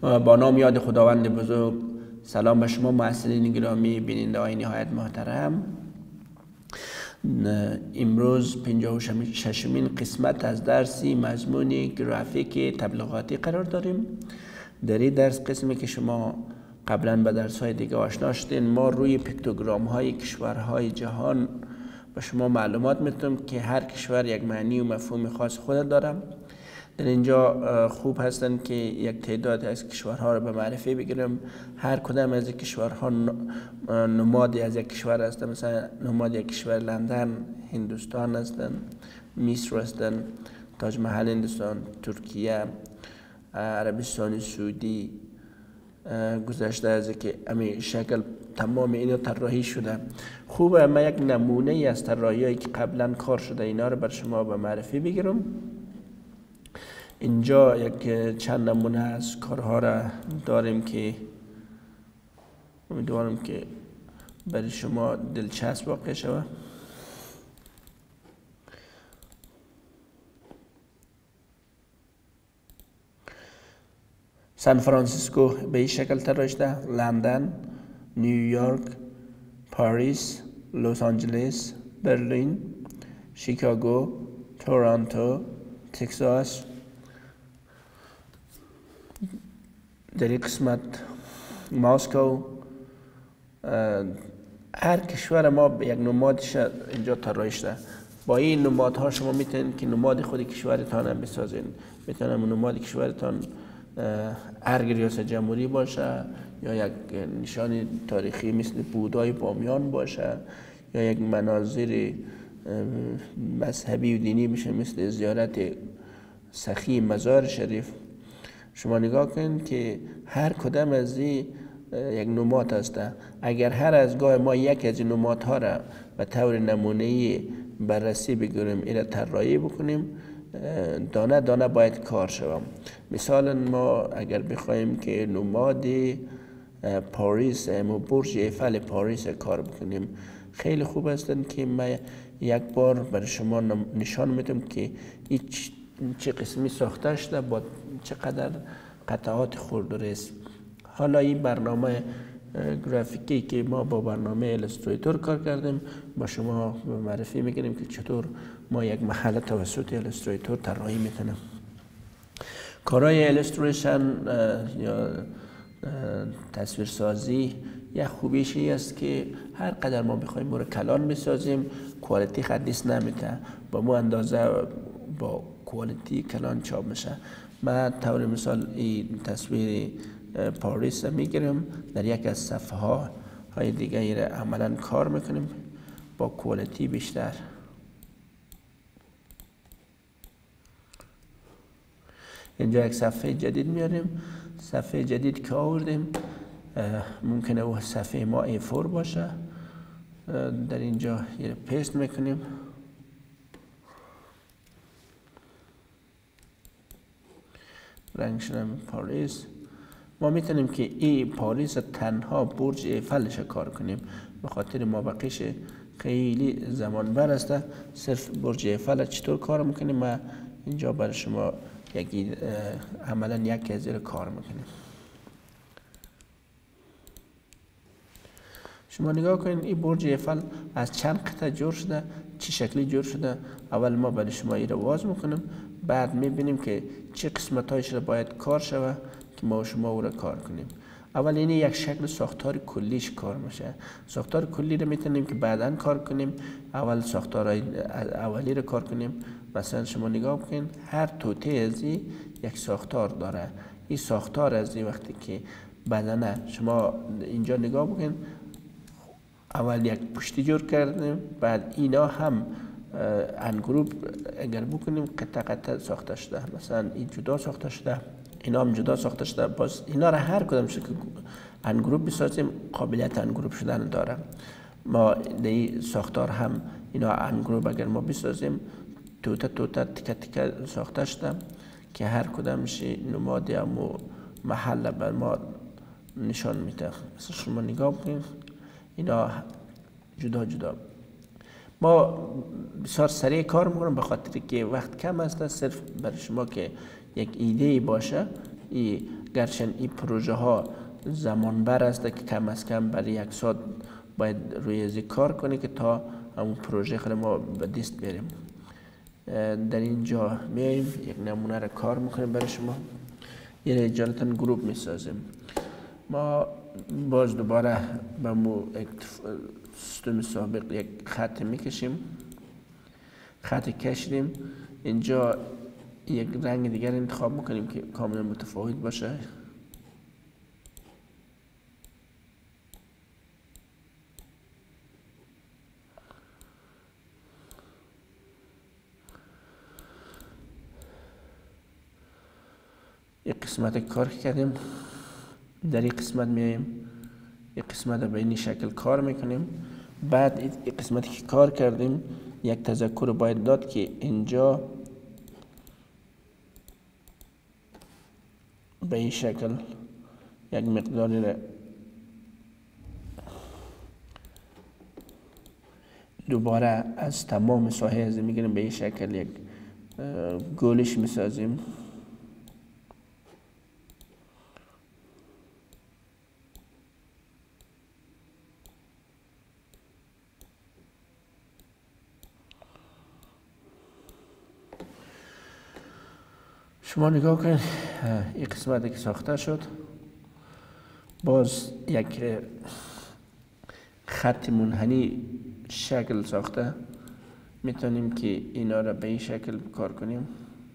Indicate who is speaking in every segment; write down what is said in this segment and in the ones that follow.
Speaker 1: با نام یاد خداوند بزرگ. سلام به شما محصلین گرامی، بیننده های نهایت محترم. امروز 56مین قسمت از درسی مضمون گرافیک تبلیغاتی قرار داریم. در این درس قسمی که شما قبلا به درس های دیگه آشنا شدین، ما روی پیکتوگرام های کشورهای جهان به شما معلومات میتونم که هر کشور یک معنی و مفهوم خاص خود داره. در اینجا خوب هستن که یک تعداد از کشورها رو به معرفی بگیرم. هر کدام از کشورها نمادی از یک کشور هستن. مثلا نماد یک کشور لندن هندوستان هستن، مصر هستن، تاج محل هندوستان، ترکیه، عربستان سعودی. گذشته از که امی شکل تمام اینا طراحی شده. خوبه ما یک نمونه از طراحی‌هایی که قبلا کار شده اینا رو بر شما به معرفی بگیرم. اینجا یک چند نمونه از کارها را داریم که امیدوارم که برای شما دلچسب واقع شود. سان فرانسیسکو به این شکل طراحی شده، لندن، نیویورک، پاریس، لس آنجلس، برلین، شیکاگو، تورنتو، تگزاس. در این قسمت مسکو. هر کشور ما به یک نمادش اینجا طراحی شده. با این نمادها شما میتونید که نماد خود کشورتان هم بسازین. میتونم نماد کشورتان ارگ ریاست جمهوری باشه، یا یک نشان تاریخی مثل بودای بامیان باشه، یا یک مناظر مذهبی و دینی بشه مثل زیارت سخی مزار شریف. شما نگاه کنید که هر کدام از این یک نماد هسته. اگر هر از گاه ما یک از این نمادها را به طور نمونه‌ای بررسی بگیریم، این طراحی بکنیم، دانه دانه باید کار شوم. مثلا ما اگر بخوایم که نماد پاریس و برج ایفل پاریس کار بکنیم، خیلی خوب هستند که ما یک بار برای شما نشان میدم که این چه قسمی ساخته شده، با چقدر قطعات خرد و ریز. حالا این برنامه گرافیکی که ما با برنامه الستریتور کار کردیم با شما به معرفی میگیریم که چطور ما یک محل توسط الستریتور طراحی میکنیم. کارهای الستریشن یا تصویرسازی یک خوبیش است که هر قدر ما بخوایم برای کلان بسازیم کوالیتی حدیث نمیده، با مو اندازه با کوالیتی کلان چاپ میشه. من طور مثال این تصویر پاریس میگیرم، در یک از صفحه های دیگه عملا کار میکنیم با کوالیتی بیشتر. اینجا یک صفحه جدید میاریم. صفحه جدید که آوردیم ممکنه او صفحه ما A4 باشه. در اینجا یه پیست میکنیم. رنگ شدن پاریس. ما میتونیم که این پاریس تنها برج ایفلش کار کنیم، به خاطر ما بقیش خیلی زمان بر است. صرف برج ایفل چطور کار میکنیم ما اینجا برای شما عملا یک از زیر کار میکنیم. شما نگاه کنید این برج ایفل از چند قطعه جور شده، چه شکلی جور شده. اول ما برای شما این رو واز میکنیم، بعد میبینیم که چه قسمت هایش رو باید کار شود که ما شما او را کار کنیم. اول این یک شکل ساختار کلیش کار میشه. ساختار کلی رو میتونیم که بعداً کار کنیم. اول ساختار اولی رو کار کنیم. مثلا شما نگاه بکنید هر توته از این یک ساختار داره. این ساختار از این وقتی که بدنه شما اینجا نگاه بکنید، اول یک پشتی جور کردیم، بعد اینا هم انگروپ اگر بکنیم قطعه قطعه ساخته شده. مثلا این جدا ساخته شده، اینا هم جدا ساخته شده. باز اینا را هر کدام شکل انگروپ بسازیم قابلیت انگروپ شدن داره. ما در ساختار هم اینا انگروپ اگر ما بسازیم توته توته تکه تکه ساخته شده که هر کدامش نمادی و محل بر ما نشان میده. مثلا شما نگاه بکنید اینا جدا جدا. ما بسیار سریع کار میکنم به خاطر که وقت کم است. صرف برای شما که یک ایده باشه گرچه این پروژه ها زمان بر است که کم از کم برای 1 ساعت باید روی ازی کار کنی که تا همون پروژه خود ما به دست بریم. در اینجا میایم یک نمونه را کار میکنیم برای شما. یه اجالتا گروپ میسازیم. ما باز دوباره به مو سیستم سابق یک خط میکشیم، خط کشیدیم. اینجا یک رنگ دیگر انتخاب میکنیم که کاملا متفاوت باشه. یک قسمت کار کردیم، در این قسمت میایم یک قسمت به این شکل کار میکنیم. بعد این قسمتی که کار کردیم یک تذکر باید داد که اینجا به این شکل یک مقداری را دوباره از تمام ساحه از میگیریم، به این شکل یک گولش میسازیم. شما نگاه کنید این قسمتی که ساخته شد، باز یک خط منحنی شکل ساخته. میتونیم که اینا را به این شکل کار کنیم.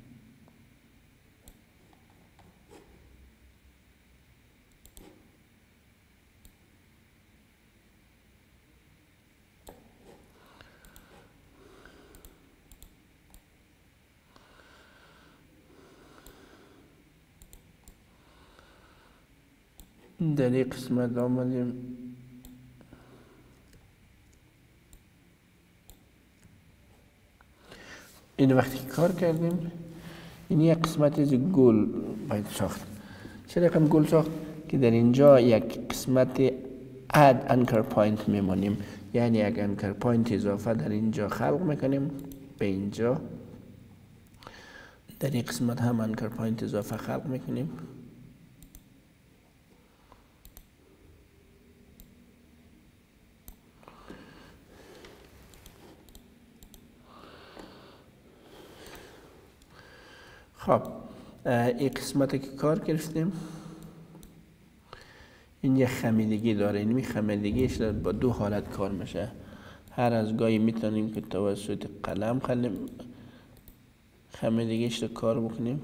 Speaker 1: در این قسمت آمدیم این وقتی کار کردیم این یک قسمت از گل باید ساخت. چه رقم گل ساخت که در اینجا یک قسمت add anchor point میمانیم، یعنی یک anchor point اضافه در اینجا خلق میکنیم. به اینجا در این قسمت هم anchor point اضافه خلق میکنیم. خب این قسمتی که کار گرفتیم این یه خمیدگی داره. این خمیدگیش با 2 حالت کار میشه. هر از گاهی میتونیم که توسط قلم خمیدگیش رو کار بکنیم.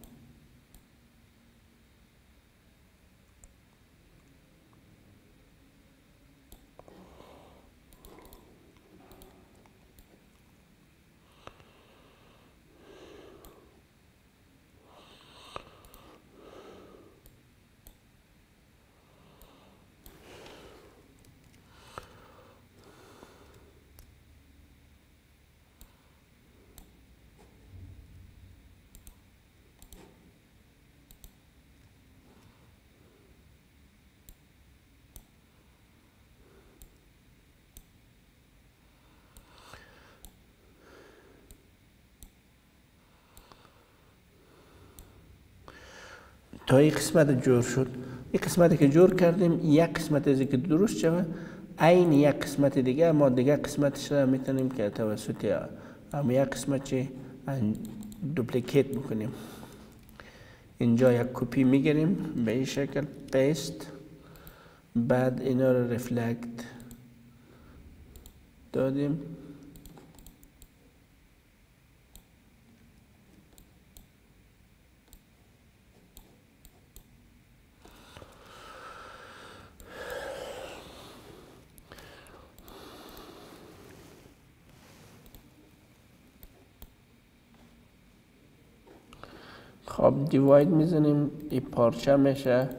Speaker 1: تا این قسمت جور شد. این قسمتی که جور کردیم یک قسمت از که درست شود، عین یک قسمت دیگه ما دیگه قسمتش را میتونیم که توسط هم یک قسمت چی دوپلیکیت میکنیم. اینجا یک کپی میگیریم به این شکل پیست، بعد اینا رو ریفلکت دادیم. خب دیواید میزنیم، این پارچه میشه.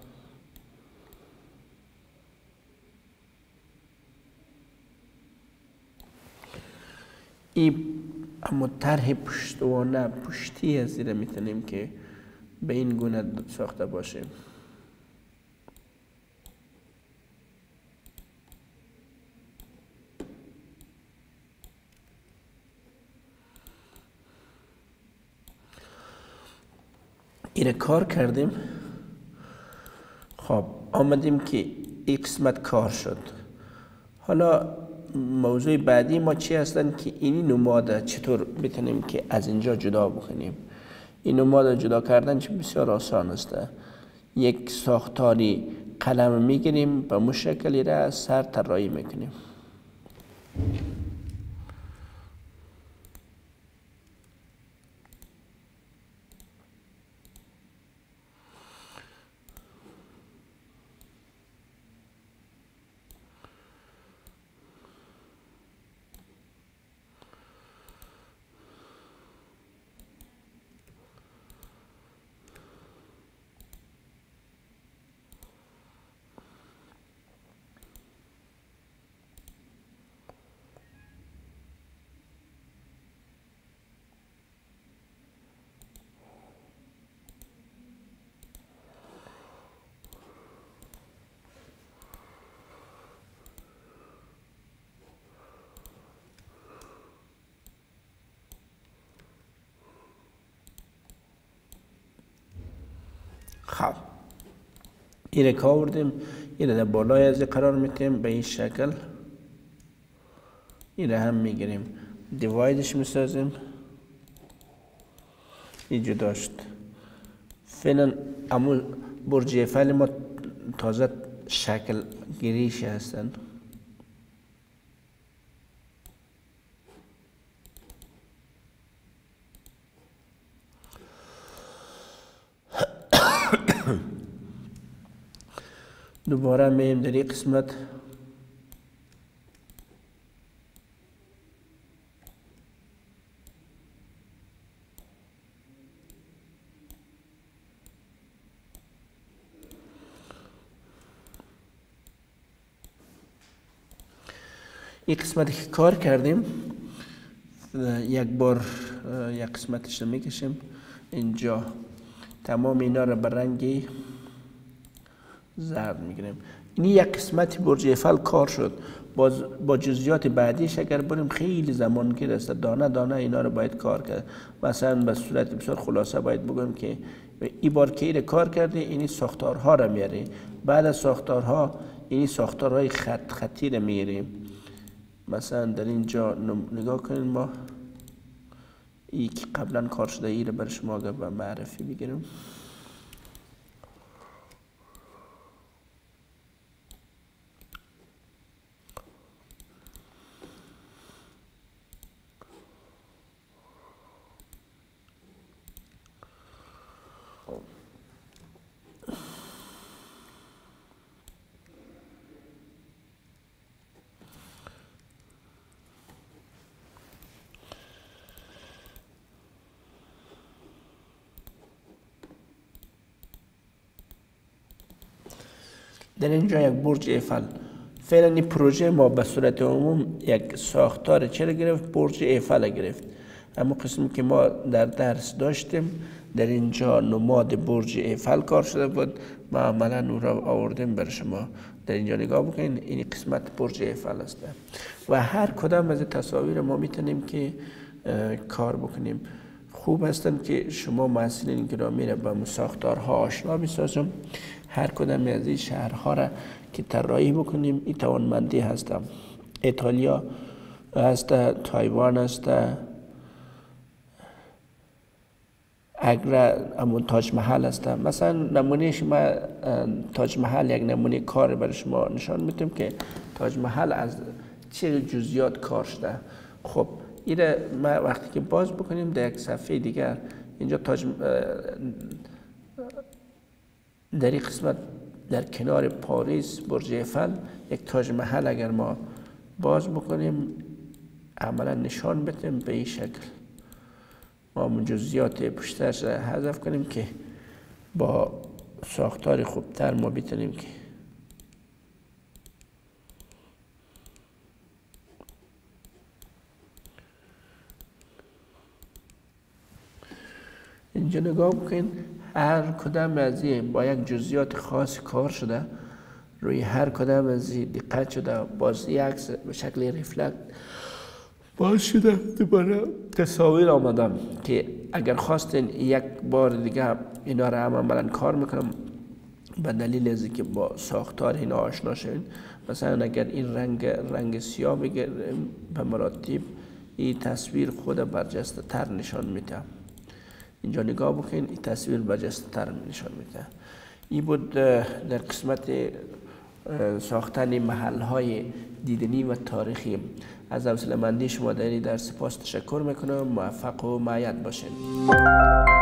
Speaker 1: این اما طرح پشتوانه پشتی از زیر میتونیم که به این گونه ساخته باشه. این کار کردیم. خب آمدیم که این قسمت کار شد. حالا موضوع بعدی ما چی هستن که این نماد چطور میتونیم که از اینجا جدا بکنیم. این نماد جدا کردن چه بسیار آسان است. یک ساختاری قلم میگیریم به مشکلی را سر طراحی میکنیم. خب این که آوردیم، این در بالای از قرار میتیم به این شکل. این هم میگیریم دیوایدش میسازیم. این جدا شد. فعلا امون برج ایفل ما تازه شکل گیریش هستن. دوباره میم در این قسمت این قسمتی که کار کردیم یک بار یک قسمتش رو میکشیم اینجا. تمام اینا رو به رنگی زرد میگیریم. این یک قسمتی برج ایفل کار شد. با جزئیات بعدیش اگر بریم خیلی زمان گیر است. دانه دانه اینا رو باید کار کرد. مثلا به صورت بسیار خلاصه باید بگم که این بار که این کار کرده این ساختارها رو میاری. بعد از ساختارها این ساختارهای خطی رو میاریم. مثلا در اینجا نگاه کنید، ما این که قبلا کار شده ای رو بر شما به معرفی بگیرم. در اینجا یک برج ایفل. فعلا این پروژه ما به صورت عموم یک ساختار چرا گرفت؟ برج ایفل گرفت. اما قسمی که ما در درس داشتیم در اینجا نماد برج ایفل کار شده بود. ما عملا او را آوردیم بر شما. در اینجا نگاه بکنین، این قسمت برج ایفل است و هر کدام از تصاویر ما میتونیم که کار بکنیم. خوب هستند که شما محصلین گرامی را با ساختارها آشنا بسازم. هر کدام از این شهرها را که طراحی بکنیم این توانمندی هست. ایتالیا هست، تایوان هست، اگر همون تاج محل هست. مثلا نمونه شما تاج محل یک نمونه کار برای شما نشان میدم که تاج محل از چه جزئیات کار شده. خب این ما وقتی که باز بکنیم در یک صفحه دیگر اینجا تاج در این قسمت در کنار پاریس برج ایفل یک تاج محل اگر ما باز بکنیم عملا نشان بدیم به این شکل. ما من جزئیات پشتش را حذف کنیم که با ساختار خوبتر ما بتونیم که اینجا نگاه بکنید. هر کدام از این با یک جزئیات خاص کار شده. روی هر کدام از این دقت شده. باز یک عکس به شکل ریفلکت باز شده دوباره تصاویر آمدم که اگر خواستین یک بار دیگه اینا را هم عملا کار میکنم به دلیل از که با ساختار اینا آشنا شوین. مثلا اگر این رنگ سیاه بگیریم به مراتب این تصویر خود برجسته تر نشان میده. اینجا نگاه بکنین این تصویر برجسته تر نشان میده. این بود در قسمت ساختن محل های دیدنی و تاریخی. از حوصله‌مندی شما در این درس سپاس تشکر میکنم. موفق و معید باشین.